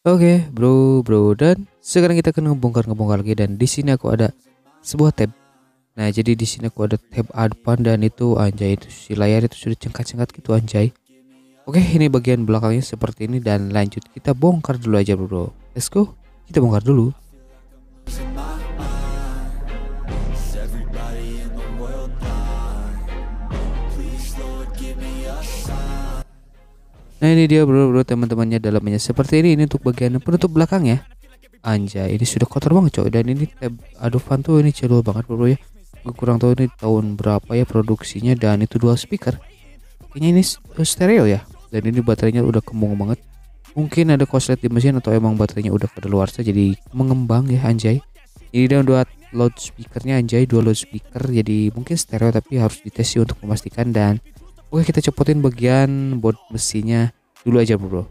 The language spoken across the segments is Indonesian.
Oke, bro, dan sekarang kita akan ngebongkar lagi dan di sini aku ada sebuah tab. Nah, jadi di sini aku ada tab Advan dan itu anjay itu si layar itu sudah cengkat-cengkat gitu anjay. Oke, ini bagian belakangnya seperti ini dan lanjut kita bongkar dulu aja, bro. Let's go. Kita bongkar dulu. Nah, ini dia bro teman-temannya dalamnya seperti ini untuk bagian penutup belakangnya. Anjay, ini sudah kotor banget coy. Dan ini tab Advan tuh ini cedul banget bro ya. Gue kurang tahu ini tahun berapa ya produksinya, dan itu dual speaker. Kayaknya ini stereo ya. Dan ini baterainya udah kembung banget. Mungkin ada korslet di mesin atau emang baterainya udah kadaluarsa jadi mengembang ya anjay. Ini dia dua loudspeakernya anjay, dua loudspeaker jadi mungkin stereo tapi harus dites sih untuk memastikan. Dan oke, kita copotin bagian board mesinnya dulu aja bro.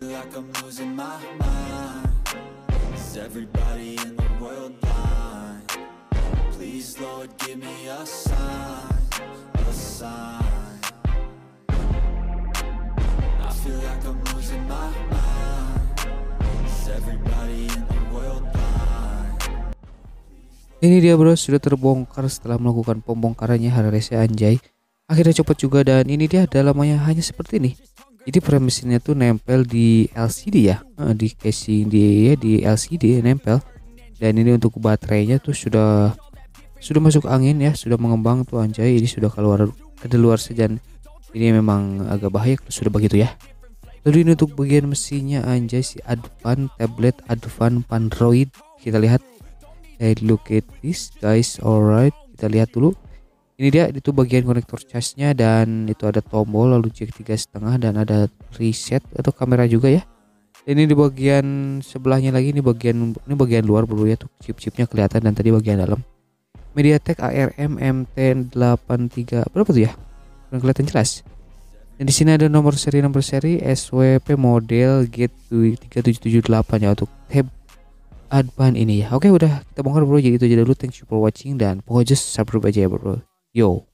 Ini dia bro, sudah terbongkar setelah melakukan pembongkarannya HRS anjay. Akhirnya copot juga, dan ini dia dalamannya hanya seperti ini. Jadi frame mesinnya tuh nempel di LCD ya, di casing di LCD nempel. Dan ini untuk baterainya tuh sudah masuk angin ya, sudah mengembang tuh anjay. Ini sudah keluar dan ini memang agak bahaya kalau sudah begitu ya. Lalu ini untuk bagian mesinnya anjay, si Advan tablet Advan Pandroid. Kita lihat. Hey, look at this guys. Alright, kita lihat dulu. Ini dia itu bagian konektor casnya, dan itu ada tombol lalu jack 3,5 dan ada reset atau kamera juga ya. Dan ini di bagian sebelahnya lagi, ini bagian luar bro ya, tuh chip-chipnya kelihatan, dan tadi bagian dalam MediaTek ARM MT83 berapa tuh ya? Belum kelihatan jelas. Dan di sini ada nomor seri SWP model G3778 ya untuk tab Advan ini ya. Oke, udah kita bongkar bro, jadi itu aja dulu. Thanks you for watching dan pokoknya just subscribe aja ya bro. Yo.